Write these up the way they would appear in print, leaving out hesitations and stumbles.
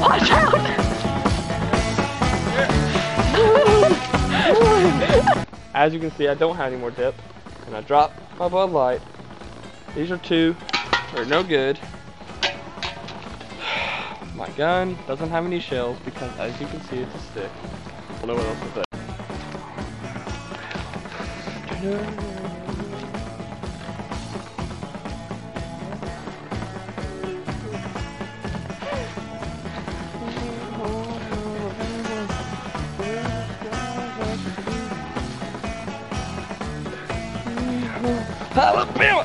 Watch out! As you can see, I don't have any more dip, and I dropped my Bud Light. These are two, they're no good. My gun doesn't have any shells because, as you can see, it's a stick. I don't know what else to say. Alabama!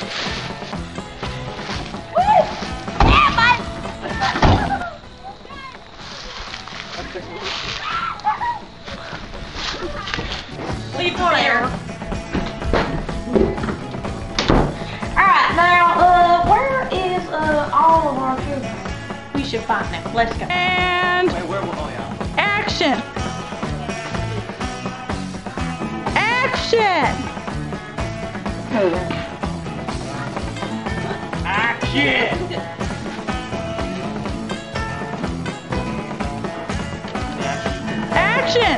Leave there. Alright, now, where is all of our children? We should find them. Let's go. And Wait, where will action! Action! Action! Action!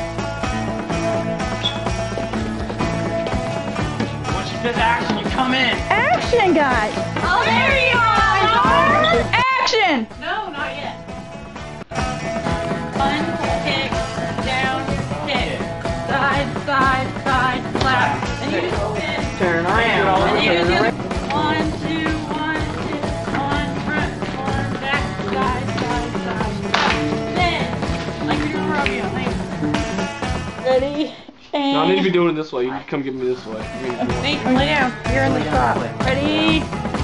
When she says action, you come in. Action, guys! Oh, there you are! Action! No, not yet. One, kick, down, kick. Side, side, side, slap. And you just spin. Turn around. And you just do 1, 2, 1, 2, 1, front, 1, back, side, side, side. Then, like you're doing rodeo, Ready? And No, I need to be doing it this way. You can come get me this way. Nate, lay down. You're in the spot. Ready?